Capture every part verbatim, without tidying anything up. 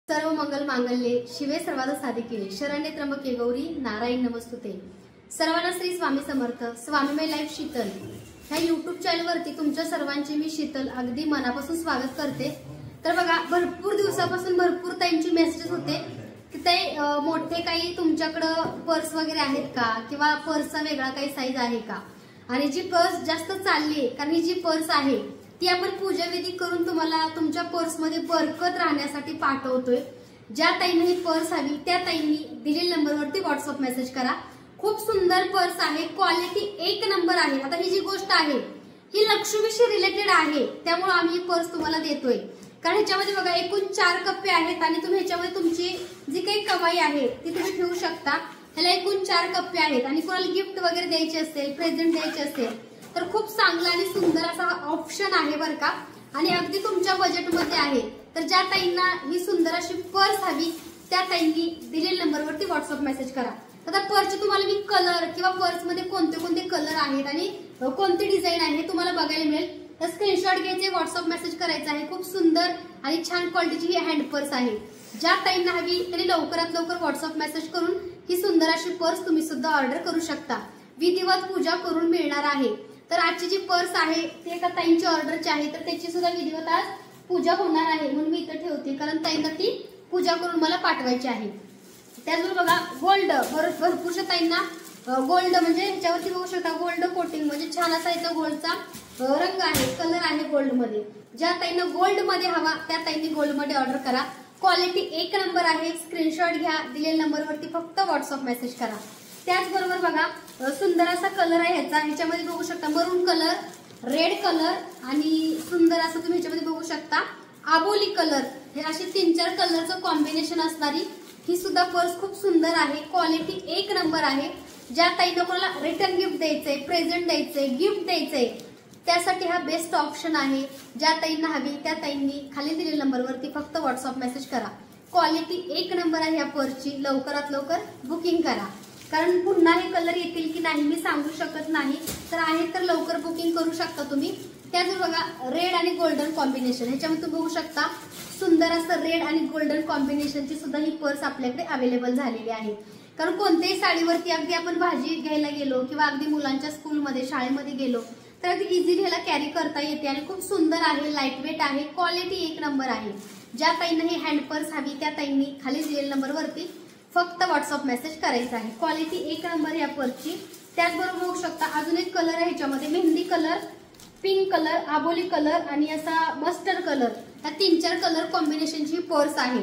सर्व मंगल मांगल्ये शिवे सर्वार्थ साधिके शरण्ये त्र्यंबके गौरी नारायण नमस्तुते। सर्वांना श्री स्वामी समर्थ। स्वामीमय लाईफ शीतल ह्या युट्यूब चॅनल वरती तुमच्या सर्वांचे मी शीतल अगदी मनापासून स्वागत करते। तर बघा, भरपूर दिवसापासून भरपूर ताईंची मेसेजेस होते की ते मोठे काही तुमच्याकडे पर्स वगैरे आहेत का, किंवा पर्सचा वेगळा काही साईज आहे का। आणि जी पर्स जास्त चालली, कारण ही जी पर्स आहे ती आपण पूजा विधी करून तुम्हाला तुमच्या पर्स मध्ये बरकत राहण्यासाठी पाठवतोय। ज्या ताईंना ही पर्स हवी त्या ताईंनी दिलेल्या नंबरवरती व्हॉट्सअप मेसेज करा। खूप सुंदर पर्स आहे, क्वालिटी एक नंबर आहे। आता ही जी गोष्ट आहे ही लक्ष्मीशी रिलेटेड आहे, त्यामुळे आम्ही ही पर्स तुम्हाला देतोय। कारण ह्याच्यामध्ये बघा एकूण चार कप्पे आहेत आणि तुम्ही ह्याच्यामध्ये तुमची जी काही कमाई आहे ती तुम्ही ठेवू शकता। ह्याला एकूण चार कप्पे आहेत आणि कोणाला गिफ्ट वगैरे द्यायचे असेल, प्रेझेंट द्यायचे असेल तर खूप चांगला आणि सुंदर असा ऑप्शन आहे बरं का। आणि अगदी तुमच्या बजेटमध्ये आहे। तर ज्या ताईंना ही सुंदर अशी पर्स हवी त्या ताईंनी दिलेल्या नंबरवरती व्हॉट्सअप मेसेज करा। आता पर्सचे तुम्हाला मी कलर किंवा पर्स मध्ये कोणते कोणते कलर आहेत आणि कोणती डिझाईन आहे हे तुम्हाला बघायला मिळेल। तर स्क्रीनशॉट घ्यायचे, व्हॉट्सअप मेसेज करायचा आहे। खूप सुंदर आणि छान क्वालिटीची ही हँड पर्स आहे। ज्या ताईंना हवी त्यांनी लवकरात लवकर व्हॉट्सअप मेसेज करून ही सुंदर अशी पर्स तुम्ही सुद्धा ऑर्डर करू शकता। विधिवत पूजा करून मिळणार आहे। तर आजची जी पर्स आहे ती एका ताईंची ऑर्डरची आहे, तर त्याची सुद्धा विधिवत आज पूजा होणार आहे म्हणून मी इथं ठेवते, कारण ताईंना ती पूजा करून मला पाठवायची आहे। त्याचबरोबर बघा, गोल्ड भरपूरशा ताईंना गोल्ड म्हणजे ह्याच्यावरती बघू शकता गोल्ड कोटिंग, म्हणजे छान असा याचा गोल्डचा रंग आहे, कलर आहे गोल्ड मध्ये। ज्या ताईंना गोल्ड मध्ये हवा त्या ताईंनी गोल्ड मध्ये ऑर्डर करा। क्वालिटी एक नंबर आहे। स्क्रीनशॉट घ्या, दिलेल्या नंबरवरती फक्त व्हॉट्सअप मेसेज करा। त्याचबरोबर बघा, सुंदर असा कलर आहे ह्याचा, ह्याच्यामध्ये बघू शकता मरून कलर, रेड कलर आणि सुंदर असं तुम्ही ह्याच्यामध्ये बघू शकता आबोली कलर। हे असे तीन चार कलरचं कॉम्बिनेशन असणारी ही सुद्धा पर्स खूप सुंदर आहे। क्वालिटी एक नंबर आहे। ज्या ताईंना कोणाला रिटर्न गिफ्ट द्यायचंय, प्रेझेंट द्यायचंय, गिफ्ट द्यायचंय त्यासाठी हा बेस्ट ऑप्शन आहे। ज्या ताईंना हवी त्या ताईंनी खाली दिलेल्या नंबरवरती फक्त व्हॉट्सअप मेसेज करा। क्वालिटी एक नंबर आहे या पर्सची, लवकरात लवकर बुकिंग करा। कारण पुन्हा हे कलर येतील की नाही मी सांगू शकत नाही, तर आहे तर लवकर बुकिंग करू शकता तुम्ही। त्याचबरोबर बघा, रेड आणि गोल्डन कॉम्बिनेशन, ह्याच्यामध्ये तुम्ही बघू शकता सुंदर असं रेड आणि गोल्डन कॉम्बिनेशनची सुद्धा ही पर्स आपल्याकडे अवेलेबल झालेली आहे। कारण कोणत्याही साडीवरती अगदी आपण भाजी घ्यायला गेलो किंवा अगदी मुलांच्या स्कूलमध्ये शाळेमध्ये गेलो तर अगदी इझिली ह्याला कॅरी करता येते आणि खूप सुंदर आहे, लाईट वेट आहे, क्वालिटी एक नंबर आहे। ज्या ताईंना ही हँड पर्स हवी त्या ताईंनी खाली दिलेल्या नंबरवरती फक्त व्हॉट्सअप मेसेज करायचा आहे। क्वालिटी एक नंबर या पर्सची। त्याचबरोबर बघू शकता अजून एक कलर आहे ह्याच्यामध्ये, मेहंदी कलर, पिंक कलर, आबोली कलर आणि असा मस्टर्ड कलर, या तीन चार कलर कॉम्बिनेशनची पर्स आहे।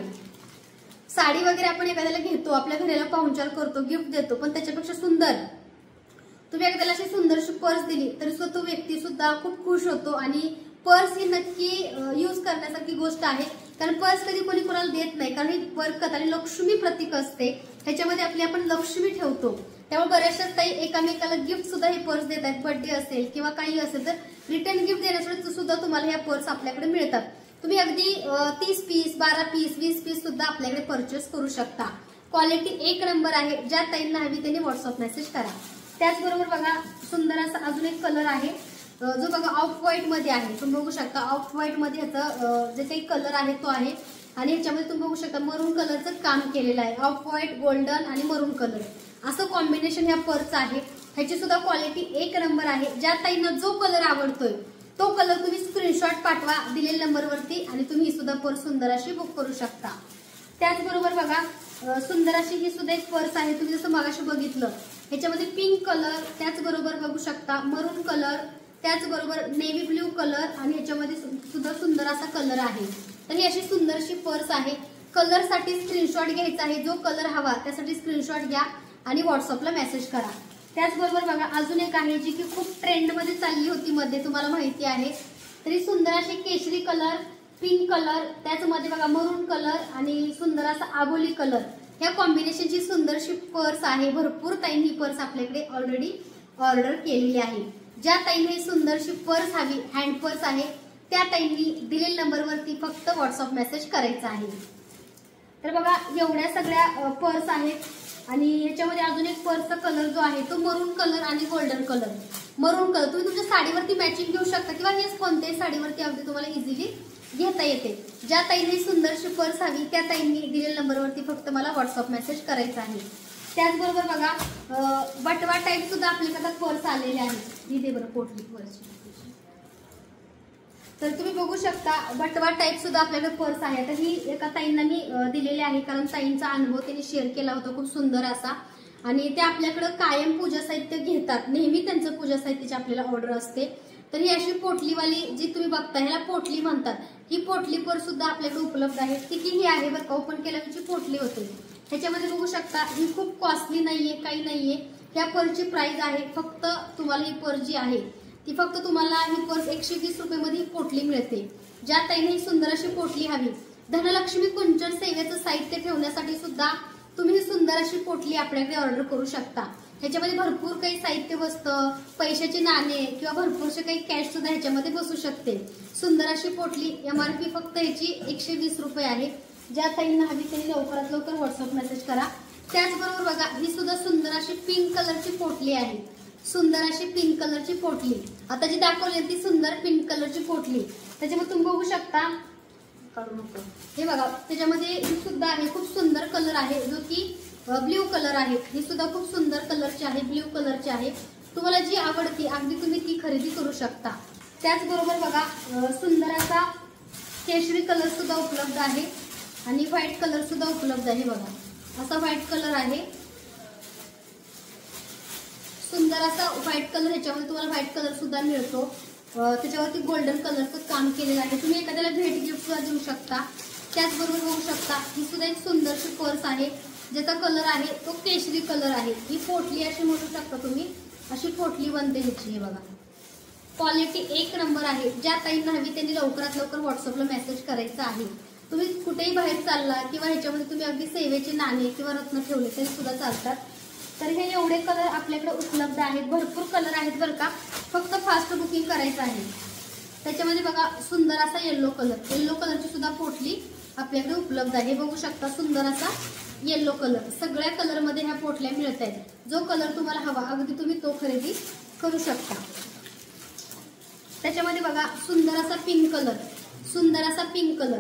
साडी वगैरे आपण एखाद्याला घेतो, आपल्या घराला पाहुणचार करतो, गिफ्ट देतो, पण त्याच्यापेक्षा सुंदर तुम्ही एखाद्याला अशी सुंदरशी पर्स दिली तरी सुद्धा तो व्यक्ती सुद्धा खूप खुश होतो। आणि पर्स ही नक्की यूज करण्यासारखी गोष्ट आहे, कारण पर्स कधी कोणी कोणाला देत नाही, कारण ही बरकत आणि लक्ष्मी प्रतीक असते। ह्याच्यामध्ये आपली आपण लक्ष्मी ठेवतो, त्यामुळे बऱ्याचशा ताई एकामेकाला गिफ्ट सुद्धा ही पर्स देत आहेत। बर्थडे असेल किंवा काही असेल तर रिटर्न गिफ्ट देण्यासाठी सुद्धा तुम्हाला ह्या पर्स आपल्याकडे मिळतात। तुम्ही अगदी तीस पीस, बारा पीस, वीस पीस सुद्धा आपल्याकडे परचेस करू शकता। क्वालिटी एक नंबर आहे। ज्या ताईंना हवी त्यांनी व्हॉट्सअप मेसेज करा। त्याचबरोबर बघा, सुंदर असा अजून एक कलर आहे जो बघा ऑफ व्हाईट मध्ये आहे, तुम्ही बघू शकता ऑफ व्हाईट मध्ये ह्याचा जे काही कलर आहे तो आहे आणि ह्याच्यामध्ये तुम्ही बघू शकता मरून कलरचं काम केलेलं आहे। ऑफ व्हाईट, गोल्डन आणि मरून कलर असं कॉम्बिनेशन ह्या पर्स आहे। ह्याची सुद्धा क्वालिटी एक नंबर आहे। ज्या ताईंना जो कलर आवडतोय तो कलर तुम्ही स्क्रीनशॉट पाठवा दिलेल्या नंबरवरती आणि तुम्ही ही सुद्धा पर्स सुंदर अशी बुक करू शकता। त्याचबरोबर बघा, सुंदर अशी ही सुद्धा एक पर्स आहे, तुम्ही जसं मगाशी बघितलं ह्याच्यामध्ये पिंक कलर, त्याचबरोबर बघू शकता मरून कलर, त्याचबरोबर नेव्ही ब्ल्यू कलर आणि ह्याच्यामध्ये सुद्धा सुंदर असा कलर आहे। तर ही अशी सुंदरशी पर्स आहे। कलर साठी स्क्रीनशॉट घ्यायचा आहे, जो कलर हवा त्यासाठी स्क्रीनशॉट घ्या आणि व्हॉट्सअपला मेसेज करा। त्याचबरोबर बघा, अजून एक आहे जी की खूप ट्रेंड मध्ये चालली होती मध्ये, तुम्हाला माहिती आहे। तरी सुंदर असे केशरी कलर, पिंक कलर, त्याचमध्ये बघा मरून कलर आणि सुंदर असा आबोली कलर, ह्या कॉम्बिनेशनची सुंदरशी पर्स आहे। भरपूर ताईंनी ही पर्स आपल्याकडे ऑलरेडी ऑर्डर केलेली आहे। ज्या ताईंनी ही सुंदरशी पर्स हवी, हँड पर्स आहे, त्या ताईंनी दिलेल्या नंबरवरती फक्त व्हॉट्सअप मेसेज करायचा आहे। तर बघा, एवढ्या सगळ्या पर्स आहेत आणि ह्याच्यामध्ये अजून एक पर्सचा कलर जो आहे तो मरून कलर आणि गोल्डन कलर। मरून कलर तुम्ही तुमच्या साडीवरती मॅचिंग घेऊ शकता किंवा हेच कोणत्याही साडीवरती अगदी तुम्हाला इझिली घेता येते. ज्या ताईंनी सुंदरशी पर्स हवी त्या ताईंनी दिलेल्या नंबरवरती फक्त मला व्हॉट्सअप मेसेज करायचा आहे. त्याचबरोबर बघा बटवा टाईप सुद्धा आपल्याकडे पर्स आलेले आहेत. ही दे बरं पोटली पर्स. तर तुम्ही बघू शकता बटवा टाईप सुद्धा आपल्याकडे पर्स आहे. आता ही एका ताईंना मी दिलेली आहे कारण ताईंचा अनुभव त्यांनी शेअर केला होता खूप सुंदर असा. आणि ते आपल्याकडे कायम पूजा साहित्य घेतात. नेहमी त्यांचं पूजा साहित्याची आपल्याला ऑर्डर असते. तर ही अशी पोटलीवाली जी तुम्ही बघता ह्याला पोटली म्हणतात. ही पोटली पर्स सुद्धा आपल्याकडे उपलब्ध आहे. ती की ही आहे बरं का, ओपन केल्याची पोटली होते. ह्याच्यामध्ये बघू शकता ही खूप कॉस्टली नाहीये, काही नाहीये. ह्या पर्सची प्राइस आहे फक्त तुम्हाला ही पर्स जी आहे ती फक्त तुम्हाला ही पर्स एकशे वीस रुपये मध्ये पोटली मिळते. ज्या ताईने ही सुंदर अशी पोटली हवी, धनलक्ष्मी कुंचन सेवेचं साहित्य ठेवण्यासाठी सुद्धा तुम्ही ही सुंदर अशी पोटली आपल्याकडे ऑर्डर करू शकता. ह्याच्यामध्ये भरपूर काही साहित्य बसतं, पैशाचे नाणे किंवा भरपूरसे काही कॅश सुद्धा ह्याच्यामध्ये बसू शकते. सुंदर अशी पोटली एमआरपी फक्त ह्याची एकशे वीस रुपये आहे. ज्या ताईंना हवी त्यांनी लवकरात लवकर व्हॉट्सअप मेसेज करा. त्याचबरोबर बघा ही सुद्धा सुंदर अशी पिंक कलरची पोटली आहे. सुंदर अशी पिंक कलरची पोटली आता जी दाखवली ती सुंदर पिंक कलरची पोटली. त्याच्यामध्ये तुम्ही बघू शकता हे बघा त्याच्यामध्ये ही सुद्धा आहे खूप सुंदर कलर आहे जो की ब्ल्यू कलर आहे. ही सुद्धा खूप सुंदर कलरची आहे, ब्ल्यू कलरची आहे. तुम्हाला जी आवडती अगदी तुम्ही ती खरेदी करू शकता. त्याचबरोबर बघा सुंदर असा केशरी कलर सुद्धा उपलब्ध आहे आणि व्हाईट कलर सुद्धा उपलब्ध आहे. बघा असा व्हाईट कलर आहे, सुंदर असा व्हाईट कलर. ह्याच्यामध्ये तुम्हाला व्हाईट कलर सुद्धा मिळतो. त्याच्यावरती गोल्डन कलरचं काम केलेलं आहे. तुम्ही एखाद्याला भेट गिफ्ट सुद्धा देऊ शकता. त्याचबरोबर बघू शकता ही सुद्धा एक सुंदरशी पर्स आहे ज्याचा कलर आहे तो केशरी कलर आहे. ही पोटली अशी म्हणू शकता तुम्ही, अशी पोटली बनते ह्याची. हे बघा क्वालिटी एक नंबर आहे. ज्या ताईंना हवी त्यांनी लवकरात लवकर व्हॉट्सअपला मेसेज करायचा आहे. तुम्ही कुठेही बाहेर चालला किंवा ह्याच्यामध्ये तुम्ही अगदी सेवेचे नाणे किंवा रत्न ठेवले तरी सुद्धा चालतात. तर हे एवढे कलर आपल्याकडे उपलब्ध आहेत. भरपूर कलर आहेत बरं का, फक्त फास्ट बुकिंग करायचं आहे. त्याच्यामध्ये बघा सुंदर असा येल्लो कलर, येल्लो कलरची सुद्धा पोटली आपल्याकडे उपलब्ध आहे. बघू शकता सुंदर असा येल्लो कलर. सगळ्या कलरमध्ये ह्या पोटल्या मिळत आहेत. जो कलर तुम्हाला हवा अगदी तुम्ही तो खरेदी करू शकता. त्याच्यामध्ये बघा सुंदर असा पिंक कलर, सुंदर असा पिंक कलर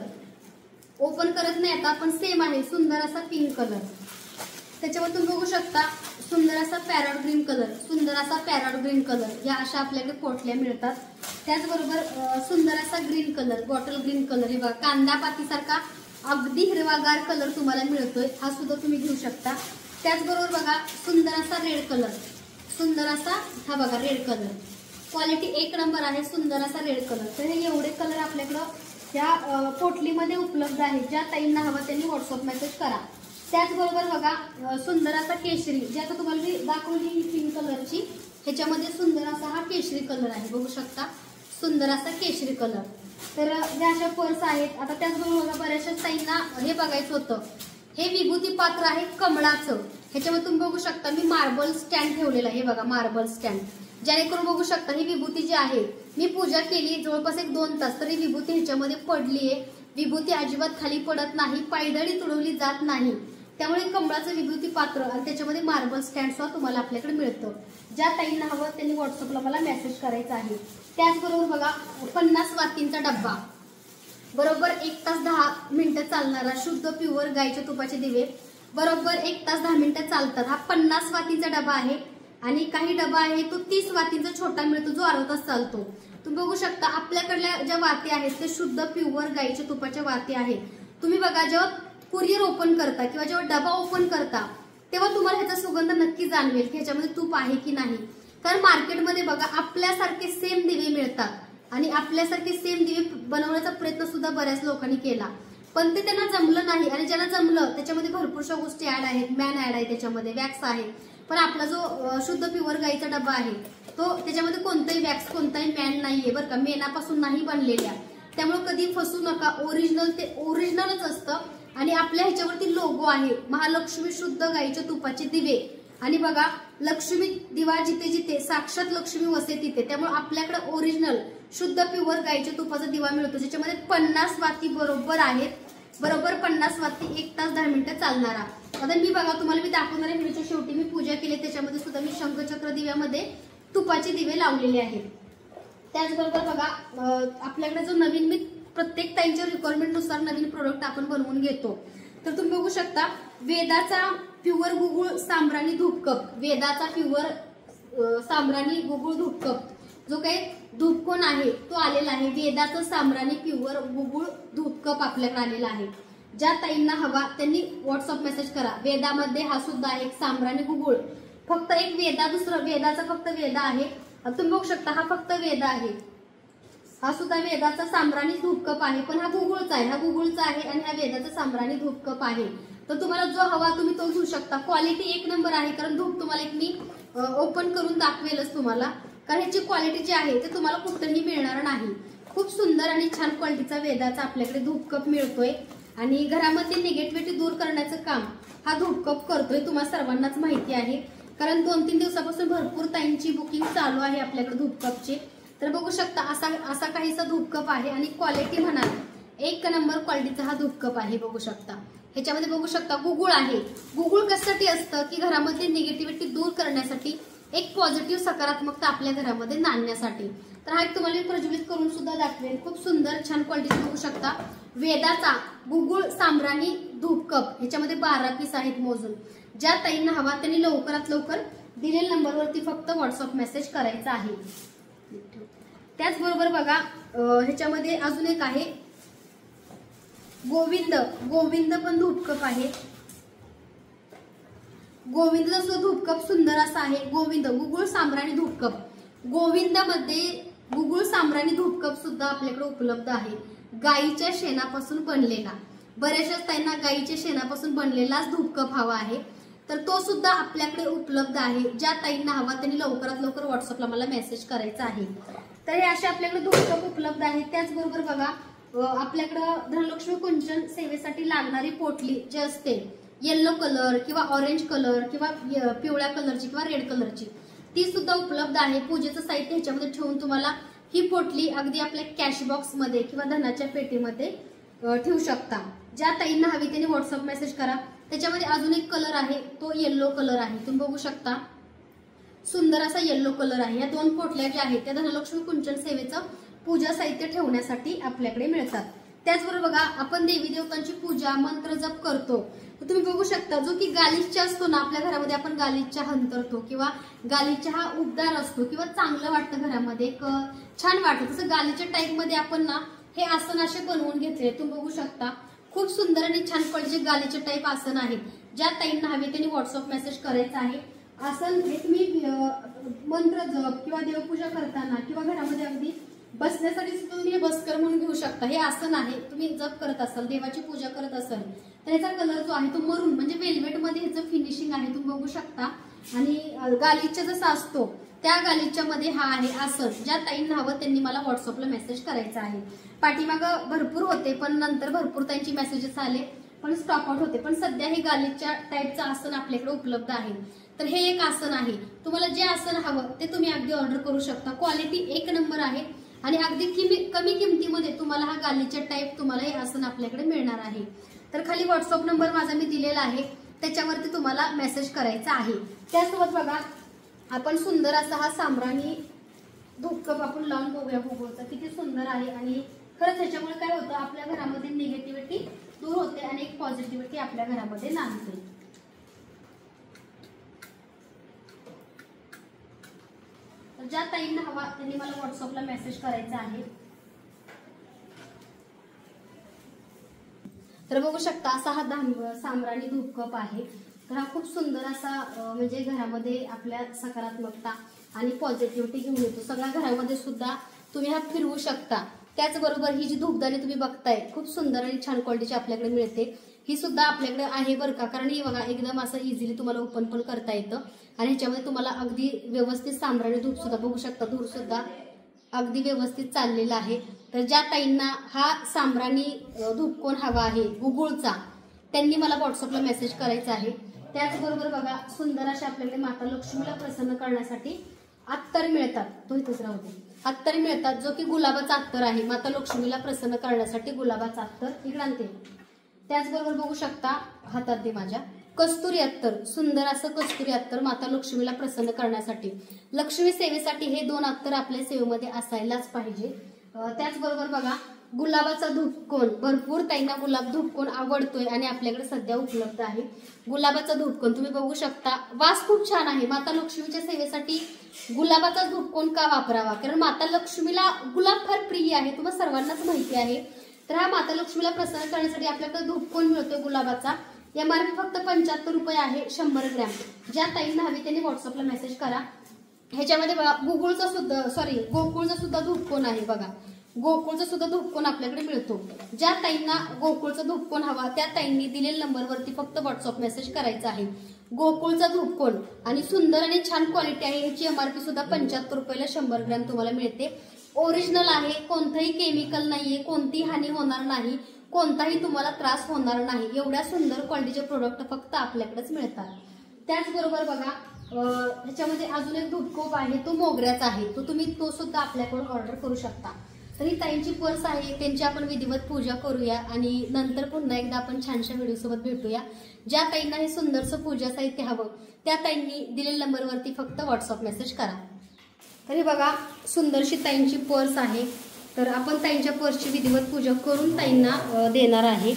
ओपन करत नाही आता पण सेम आहे. सुंदर असा पिंक कलर. त्याच्यावर तुम्ही बघू शकता सुंदर असा पॅरॉट ग्रीन कलर, सुंदर असा पॅरॉट ग्रीन कलर. या अशा आपल्याकडे पोटल्या मिळतात. त्याचबरोबर सुंदर असा green colour, bottle green colour. हे बघा कांदा पातीसारखा अगदी हिरवागार कलर तुम्हाला मिळतोय. हा सुद्धा तुम्ही घेऊ शकता. त्याचबरोबर बघा सुंदर असा रेड कलर, सुंदर असा हा बघा रेड कलर. क्वालिटी एक नंबर आहे. सुंदर असा रेड कलर. तर हे एवढे कलर आपल्याकडं या पोटलीमध्ये उपलब्ध आहेत. ज्या ताईंना हवं त्यांनी व्हॉट्सअप मेसेज करा. त्याचबरोबर बघा सुंदर असा केशरी, जे आता तुम्हाला मी दाखवली ही पिंक कलरची, ह्याच्यामध्ये सुंदर असा हा केशरी कलर आहे. बघू शकता सुंदर असा केशरी कलर. तर या अशा पर्स आहेत. आता त्याचबरोबर बघा बऱ्याचशा ताईंना हे बघायचं होतं, हे विभूती पात्र आहे कमळाचं. ह्याच्यामध्ये तुम्ही बघू शकता मी मार्बल स्टँड ठेवलेला आहे. हे बघा मार्बल स्टँड, जेणेकरून बघू शकता ही विभूती जी आहे मी पूजा केली जवळपास एक दोन तास तरी विभूती ह्याच्यामध्ये पडलीये. विभूती अजिबात खाली पडत नाही, पायदळी तुडवली जात नाही. त्यामुळे कमळाचं विभूती पात्र आणि त्याच्यामध्ये मार्बल स्टँड सुद्धा तुम्हाला आपल्याकडे मिळतं. ज्या ताईंना हवं त्यांनी व्हॉट्सअपला मला मेसेज करायचा आहे. त्याचबरोबर बघा पन्नास वातींचा डब्बा, बरोबर एक तास दहा मिनिटं चालणारा शुद्ध प्युअर गायच्या तुपाचे दिवे बरोबर एक तास दहा मिनिटं चालतात. हा पन्नास वातींचा डबा आहे. आणि काही डबा आहे तो तीस वातींचा छोटा मिळतो जो अर्धा तास चालतो. तुम्ही बघू शकता आपल्याकडल्या ज्या वाती आहेत ते शुद्ध प्युअर गायच्या तुपाच्या वाती आहेत. तुम्ही बघा जेव्हा कुरिअर ओपन करता किंवा जेव्हा डबा ओपन करता तेव्हा तुम्हाला ह्याचा सुगंध नक्की जाणवेल की ह्याच्यामध्ये तूप आहे की नाही. कारण मार्केटमध्ये बघा आपल्यासारखे सेम दिवे मिळतात आणि आपल्यासारखे सेम दिवे बनवण्याचा प्रयत्न सुद्धा बऱ्याच लोकांनी केला पण ते त्यांना जमलं नाही. आणि ज्यांना जमलं त्याच्यामध्ये भरपूरशा गोष्टी ऍड आहेत, मॅन ऍड आहे, त्याच्यामध्ये वॅक्स आहे. पण आपला जो शुद्ध प्युअर गाईचा डबा आहे तो त्याच्यामध्ये कोणताही वॅक्स कोणताही मॅन नाहीये बरं का, मेणापासून नाही बनलेल्या. त्यामुळे कधी फसू नका. ओरिजिनल ते ओरिजिनलच असतं. आणि आपल्या ह्याच्यावरती लोगो आहे महालक्ष्मी शुद्ध गाईच्या तुपाचे दिवे. आणि बघा लक्ष्मी दिवा जिथे जिथे साक्षात लक्ष्मी वसे तिथे. त्यामुळे आपल्याकडे ओरिजिनल शुद्ध प्युअर गाईच्या तुपाचा दिवा मिळतो ज्याच्यामध्ये पन्नास वाती बरोबर आहेत. बरोबर पन्नास वाती एक तास दहा मिनिटं चालणारा. आता मी बघा तुम्हाला मी दाखवणार आहे व्हिडिओच्या शेवटी मी पूजा केली त्याच्यामध्ये सुद्धा मी शंखचक्र दिव्यामध्ये तुपाचे दिवे लावलेले आहेत. त्याचबरोबर बघा आपल्याकडे जो नवीन मी प्रत्येक ताईंच्या रिक्वायरमेंटनुसार नवीन प्रोडक्ट आपण बनवून घेतो। तर तुम्ही बघू शकता वेदाचा प्युअर गुगुळ साम्राणी धूप कप, वेदाचा प्युअर साम्राणी गुगुळ धूप कप जो काही धूपकोन आहे तो आलेला आहे। वेदाचं साम्राणी प्युअर गुगुळ धूप कप आपल्याकडे आलेला आहे। ज्या ताईंना हवा त्यांनी व्हॉट्सअप मेसेज करा। वेदामध्ये हा सुद्धा आहे एक साम्राणी गुगुळ, फक्त एक वेदा, दुसरं वेदाचा फक्त वेदा आहे। तुम्ही बघू शकता हा फक्त वेदा आहे, हा सुद्धा वेदाचा साम्राणी धूप कप आहे, पण हा गुगुळचा आहे, हा गुगुळचा आहे आणि हा वेदाचा साम्राणी धूप कप आहे। तर तुम्हाला जो हवा तुम्ही तो घेऊ शकता। क्वालिटी एक नंबर आहे, कारण धूप तुम्हाला एक मी ओपन करून दाखवेलच तुम्हाला, कारण ह्याची क्वालिटी जी आहे ते तुम्हाला कुठेही मिळणार नाही। खूप सुंदर आणि छान क्वालिटीचा वेदाचा आपल्याकडे धूप कप मिळतोय आणि घरामध्ये निगेटिव्हिटी दूर करण्याचं काम हा धूप कप करतोय। तुम्हाला सर्वांनाच माहिती आहे, कारण दोन तीन दिवसापासून भरपूर ताईंची बुकिंग चालू आहे आपल्याकडे धूप कपची। तर बघू शकता असा असा काहीसा धूप कप आहे आणि क्वालिटी म्हणाल एक नंबर क्वालिटीचा हा धूप कप आहे। बघू शकता ह्याच्यामध्ये बघू शकता गुगुळ आहे। गुगुळ कशासाठी असतं की घरामधली निगेटिव्हिटी दूर करण्यासाठी, एक पॉझिटिव्ह सकारात्मकता आपल्या घरामध्ये आणण्यासाठी। तर हा एक तुम्हाला प्रज्वलित करून सुद्धा दाखवेल। खूप सुंदर छान क्वालिटी बघू शकता वेदाचा गुगुळ साम्राणी धूप कप, ह्याच्यामध्ये बारा पीस आहेत मोजून। ज्या ताईंना हवा त्यांनी लवकरात लवकर दिलेल्या नंबरवरती फक्त व्हॉट्सअप मेसेज करायचा आहे। त्याचबरोबर बघा ह्याच्यामध्ये अजून एक आहे गोविंद, गोविंद पण धूप कप आहे। गोविंदचा सुद्धा धूप कप सुंदर असा आहे। गोविंद गुगुळ साम्राणी धूप कप, गोविंदामध्ये गुगुळ साम्राणी धूप कप सुद्धा आपल्याकडे उपलब्ध आहे। गाईच्या शेणापासून बनलेला, बऱ्याचशा ताईंना गाईच्या शेणापासून बनलेलाच धूप कप हवा आहे, तर तो सुद्धा आपल्याकडे उपलब्ध आहे। ज्या ताईंना हवा त्यांनी लवकरात लवकर व्हॉट्सअपला मला मेसेज करायचा आहे। तर हे असे आपल्याकडे धूप कप उपलब्ध आहेत। त्याचबरोबर बघा आपल्याकडं धनलक्ष्मी कुंचन सेवेसाठी लागणारी पोटली जी असते येल्लो कलर किंवा ऑरेंज कलर किंवा पिवळ्या कलरची किंवा रेड कलरची, ती सुद्धा उपलब्ध आहे। पूजेचं साहित्य ह्याच्यामध्ये ठेवून तुम्हाला ही पोटली अगदी आपल्या कॅश बॉक्स मध्ये किंवा धनाच्या पेटीमध्ये ठेवू शकता। ज्या ताईंना हवी त्यांनी व्हॉट्सअप मेसेज करा। त्याच्यामध्ये अजून एक कलर आहे तो येल्लो कलर आहे। तुम्ही बघू शकता सुंदर असा येल्लो कलर आहे। या दोन पोटल्या ज्या आहेत त्या धनलक्ष्मी कुंचन सेवेचं पूजा साहित्य ठेवण्यासाठी आपल्याकडे मिळतात। त्याचबरोबर बघा आपण देवी देवतांची पूजा मंत्र जप करतो, तर तुम्ही बघू शकता जो की गालिचा असतो ना आपल्या घरामध्ये, आपण गालिचा हंतरतो किंवा गालिचा हा उबदार असतो किंवा चांगलं वाटतं घरामध्ये, एक छान वाटतं, तसं गालिच्या टाईप मध्ये आपण ना हे आसन असे बनवून घेतले। तुम्ही बघू शकता खूप सुंदर आणि छान क्वालिटीचे गालिचे टाईप आसन आहेत। ज्या ताईंना हवे त्यांनी व्हॉट्सअप मेसेज करायचा आहे। आसन हे तुम्ही मंत्र जप किंवा देवपूजा करताना किंवा घरामध्ये अगदी बसण्यासाठी सुद्धा तुम्ही बसकर म्हणून घेऊ शकता। हे आसन आहे, तुम्ही जप करत असाल, देवाची पूजा करत असाल तर ह्याचा कलर जो आहे तो मरून म्हणजे वेल्वेट मध्ये ह्याचं फिनिशिंग आहे, तुम्ही बघू शकता। आणि गालिचा जसा असतो त्या गालिच्यामध्ये हा आहे आसन। ज्या ताईंना हवं त्यांनी मला व्हॉट्सअपला मेसेज करायचा आहे। पाठीमागं भरपूर होते पण नंतर भरपूर त्यांची मेसेजेस आले पण स्टॉक आउट होते, पण सध्या हे गालिच्या टाईपचं आसन आपल्याकडे उपलब्ध आहे। तर हे एक आसन आहे, तुम्हाला जे आसन हवं ते तुम्ही अगदी ऑर्डर करू शकता। क्वालिटी एक नंबर आहे आणि अगदी कमी किमतीमध्ये तुम्हाला हा गालिचा टाईप तुम्हाला हे आसन आपल्याकडे मिळणार आहे। तर खाली व्हॉट्सअप नंबर माझा मी दिलेला आहे, त्याच्यावरती तुम्हाला मेसेज करायचा आहे। त्यासोबत बघा आपण सुंदर असा हा साम्राणी धूप कप आपण लावून बघूया गुगुळचा, किती सुंदर आहे। आणि खरंच ह्याच्यामुळे काय होतं आपल्या घरामध्ये निगेटिव्हिटी दूर होते आणि एक पॉझिटिव्हिटी आपल्या घरामध्ये नांदते। तर ज्या ताईंना हवा त्यांनी मला व्हॉट्सअपला मेसेज करायचा आहे। तर बघू शकता असा हा साम्राणी धूप कप आहे। तर हा खूप सुंदर असा म्हणजे घरामध्ये आपल्या सकारात्मकता आणि पॉझिटिव्हिटी घेऊन येतो। सगळ्या घरामध्ये सुद्धा तुम्ही हा फिरवू शकता। त्याचबरोबर ही जी धूपदाणी तुम्ही बघताय खूप सुंदर आणि छान क्वालिटीची आपल्याकडे मिळते, ही सुद्धा आपल्याकडे आहे बरं का, कारण ही बघा एकदम असं इझिली तुम्हाला ओपन पण करता येतं आणि ह्याच्यामध्ये तुम्हाला अगदी व्यवस्थित साम्राणी धूप सुद्धा बघू शकता, धूर सुद्धा अगदी व्यवस्थित चाललेला आहे। तर ज्या ताईंना हा साम्राणी धूपकोन हवा आहे गुगुळचा त्यांनी मला व्हॉट्सअपला मेसेज करायचा आहे। त्याचबरोबर बघा सुंदर अशा आपल्याकडे माता लक्ष्मीला प्रसन्न करण्यासाठी अत्तर मिळतात, तो इथेच राहू दे, अत्तर मिळतात जो की गुलाबाचा अत्तर आहे। माता लक्ष्मीला प्रसन्न करण्यासाठी गुलाबाचा अत्तर इकडे आणते। त्याचबरोबर बघू शकता हातात दे माझ्या कस्तुरी अत्तर, सुंदर असं कस्तुरी अत्तर माता लक्ष्मीला प्रसन्न करण्यासाठी, लक्ष्मी सेवेसाठी हे दोन अत्तर आपल्या सेवेमध्ये असायलाच पाहिजे। त्याचबरोबर बघा गुलाबाचा धूपकोन, भरपूर ताईंना गुलाब धूपकोन आवडतोय आणि आपल्याकडे सध्या उपलब्ध आहे गुलाबाचा धूपकोन. तुम्ही बघू शकता, वास खूप छान आहे. माता लक्ष्मीच्या सेवेसाठी गुलाबाचा धूपकोन का वापरावा? कारण माता लक्ष्मीला गुलाब फार प्रिय आहे, तुम्हाला सर्वांनाच माहिती आहे. तर हा माता लक्ष्मीला प्रसन्न करण्यासाठी आपल्याकडे धूपकोन मिळतोय गुलाबाचा. एम आर पी फक्त पंच्याहत्तर रुपये आहे शंभर ग्रॅम. ज्या ताईंना हवी त्यांनी व्हॉट्सअपला मेसेज करा. ह्याच्यामध्ये बघा गुगुळचा सुद्धा सॉरी गोकुळचा सुद्धा धूपकोन आहे. बघा गोकुळचा सुद्धा धूपकोन आपल्याकडे मिळतो. ज्या ताईंना गोकुळचा धूपकोन हवा त्या ताईंनी दिलेल्या नंबरवरती फक्त व्हॉट्सअप मेसेज करायचा आहे. गोकुळचा धूपकोन आणि सुंदर आणि छान क्वालिटी आहे. ह्याची एम आर पी सुद्धा पंच्याहत्तर रुपयाला शंभर ग्रॅम तुम्हाला मिळते. ओरिजिनल आहे, कोणतंही केमिकल नाहीये, कोणतीही हानी होणार नाही, कोणताही तुम्हाला त्रास होणार नाही. एवढ्या सुंदर क्वालिटीचे प्रोडक्ट फक्त आपल्याकडेच मिळतात. त्याचबरोबर बघा ह्याच्यामध्ये अजून एक धूपकोप आहे, तो मोगऱ्याचा आहे. तो तुम्ही तो सुद्धा आपल्याकडून ऑर्डर करू शकता. तर ही ताईंची पर्स आहे, त्यांची आपण विधिवत पूजा करूया आणि नंतर पुन्हा एकदा आपण छानशा व्हिडिओ सोबत भेटूया. ज्या ताईंना हे सुंदरसं पूजा साहित्य हवं त्या ताईंनी दिलेल्या नंबरवरती फक्त व्हॉट्सअप मेसेज करा. तर हे बघा सुंदरशी ताईंची पर्स आहे. तर आपण ताईंच्या पर्सची विधिवत पूजा करून ताईंना देणार आहे.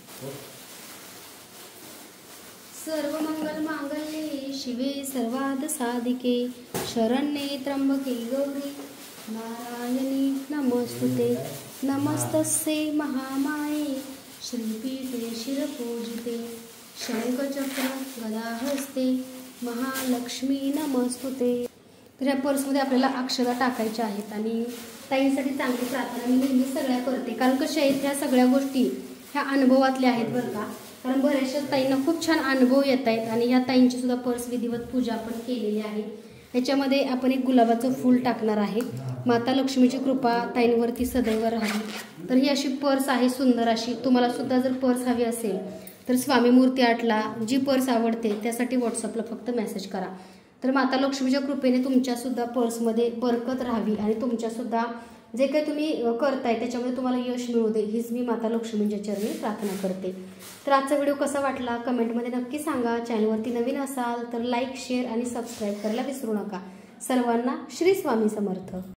सर्व मंगल मांगल्ये शिवे सर्वार्थ साधिके शरण्ये त्र्यंबके गौरी नारायणी नमोस्तुते. नमस्तस्ये महामाये श्रीपीठे शिरपूजिते शंखचक्र गदाहस्ते महालक्ष्मी नमोस्तुते. तर या पर्समध्ये आपल्याला अक्षता टाकायच्या आहेत आणि ताईंसाठी चांगली प्रार्थना मी नेहमी सगळ्या करते. कारण कशा आहेत ह्या सगळ्या गोष्टी ह्या अनुभवातल्या आहेत बरं का. कारण बऱ्याचशा ताईंना खूप छान अनुभव येत आहेत आणि ह्या ताईंची सुद्धा पर्स विधिवत पूजा आपण केलेली आहे. त्याच्यामध्ये आपण एक गुलाबाचं फूल टाकणार आहे. माता लक्ष्मीची कृपा ताईंवरती सदैव राहावी. तर ही अशी पर्स आहे सुंदर अशी. तुम्हाला सुद्धा जर पर्स हवी असेल तर स्वामी मूर्ती आर्टला जी पर्स आवडते त्यासाठी व्हॉट्सअपला फक्त मेसेज करा. तर माता लक्ष्मीच्या कृपेने तुमच्या सुद्धा पर्समध्ये बरकत राहावी आणि तुमच्या सुद्धा जे काही तुम्ही करताय त्याच्यामध्ये तुम्हाला यश मिळू दे हीच मी माता लक्ष्मीच्या चरणी प्रार्थना करते. तर आजचा व्हिडिओ कसा वाटला कमेंटमध्ये नक्की सांगा. चॅनलवरती नवीन असाल तर लाईक शेअर आणि सबस्क्राईब करायला विसरू नका. सर्वांना श्री स्वामी समर्थ.